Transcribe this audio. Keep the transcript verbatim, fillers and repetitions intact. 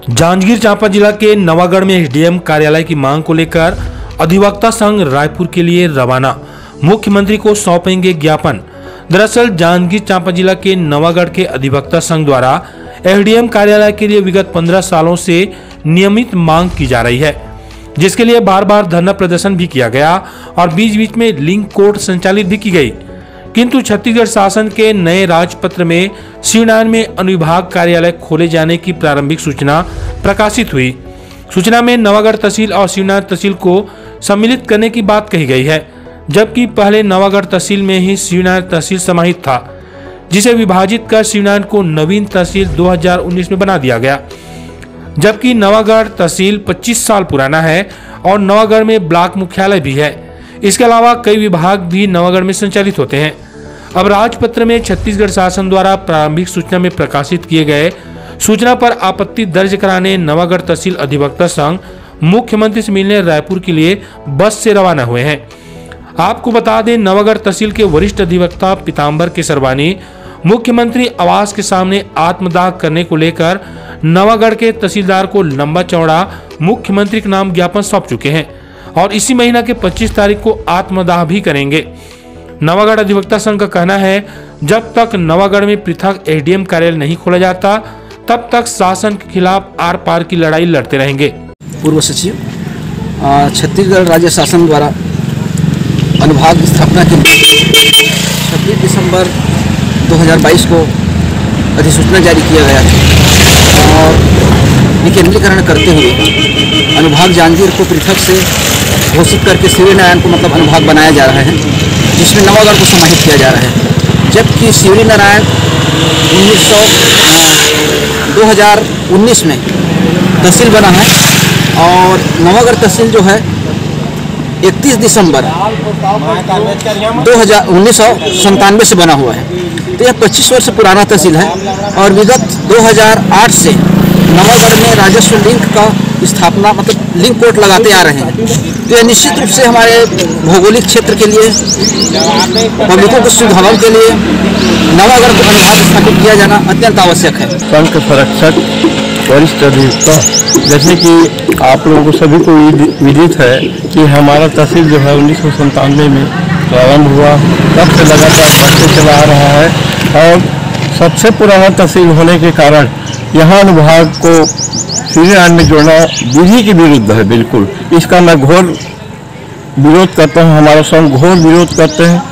जांजगीर चांपा जिला के नवागढ़ में एसडीएम कार्यालय की मांग को लेकर अधिवक्ता संघ रायपुर के लिए रवाना, मुख्यमंत्री को सौंपेंगे ज्ञापन। दरअसल जांजगीर चांपा जिला के नवागढ़ के अधिवक्ता संघ द्वारा एसडीएम कार्यालय के लिए विगत पंद्रह सालों से नियमित मांग की जा रही है, जिसके लिए बार बार धरना प्रदर्शन भी किया गया और बीच बीच में लिंक कोर्ट संचालित भी की गई, किंतु छत्तीसगढ़ शासन के नए राजपत्र में शिवनारायण में अनुविभाग कार्यालय खोले जाने की प्रारंभिक सूचना प्रकाशित हुई। सूचना में नवागढ़ तहसील और शिवनारायण तहसील को सम्मिलित करने की बात कही गई है, जबकि पहले नवागढ़ तहसील में ही शिवनारायण तहसील समाहित था, जिसे विभाजित कर शिवनारायण को नवीन तहसील दो हज़ार उन्नीस में बना दिया गया। जबकि नवागढ़ तहसील पच्चीस साल पुराना है और नवागढ़ में ब्लॉक मुख्यालय भी है। इसके अलावा कई विभाग भी नवागढ़ में संचालित होते हैं। अब राजपत्र में छत्तीसगढ़ शासन द्वारा प्रारंभिक सूचना में प्रकाशित किए गए सूचना पर आपत्ति दर्ज कराने नवागढ़ तहसील अधिवक्ता संघ मुख्यमंत्री से मिलने रायपुर के लिए बस से रवाना हुए हैं। आपको बता दें, नवागढ़ तहसील के वरिष्ठ अधिवक्ता पीताम्बर केसरवानी मुख्यमंत्री आवास के सामने आत्मदाह करने को लेकर नवागढ़ के तहसीलदार को लंबा चौड़ा मुख्यमंत्री के नाम ज्ञापन सौंप चुके हैं और इसी महीना के पच्चीस तारीख को आत्मदाह भी करेंगे। नवागढ़ अधिवक्ता संघ का कहना है, जब तक नवागढ़ में पृथक एसडीएम कार्यालय नहीं खोला जाता, तब तक शासन के खिलाफ आर पार की लड़ाई लड़ते रहेंगे। पूर्व सचिव छत्तीसगढ़ राज्य शासन द्वारा अनुभाग स्थापना के लिए छब्बीस दिसंबर दो हज़ार बाईस को अधिसूचना जारी किया गया था और विकेंद्रीकरण करते हुए अनुभाग जांजगीर को पृथक से घोषित करके शिवनारायण को मतलब अनुभाग बनाया जा रहा है, जिसमें नवागढ़ को समाहित किया जा रहा है। जबकि शिवनारायण उन्नीस सौ दो हज़ार उन्नीस में तहसील बना है और नवागढ़ तहसील जो है इकतीस दिसंबर दो हज़ार उन्नीस सौ संतानवे से बना हुआ है। तो यह पच्चीस वर्ष पुराना तहसील है और विगत दो हज़ार आठ से नवागढ़ में राजस्व लिंक का स्थापना मतलब लिंक कोर्ट लगाते आ रहे हैं। तो यह निश्चित रूप से हमारे भौगोलिक क्षेत्र के लिए, पब्लिकों के सुविधाओं के लिए नवागढ़ को अनुभाग स्थापित किया जाना अत्यंत आवश्यक है। संघ के संरक्षक वरिष्ठ अधिवक्ता, जैसे कि आप लोगों को सभी को विदित है कि हमारा तहसील जो है उन्नीस सौ संतानवे में प्रारंभ हुआ, तब से लगातार बढ़ते चला आ रहा है और सबसे पुराना तहसील होने के कारण यहाँ अनुभाग को शिवनारायण में जोड़ना विधि के विरुद्ध है। बिल्कुल इसका मैं घोर विरोध करता हूँ, हमारा संघ घोर विरोध करते हैं।